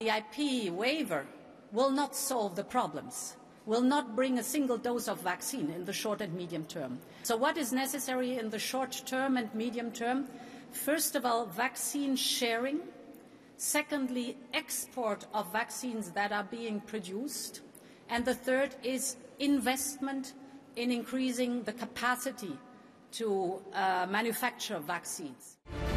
The IP waiver will not solve the problems, will not bring a single dose of vaccine in the short and medium term. So what is necessary in the short term and medium term? First of all, vaccine sharing. Secondly, export of vaccines that are being produced. And the third is investment in increasing the capacity to manufacture vaccines.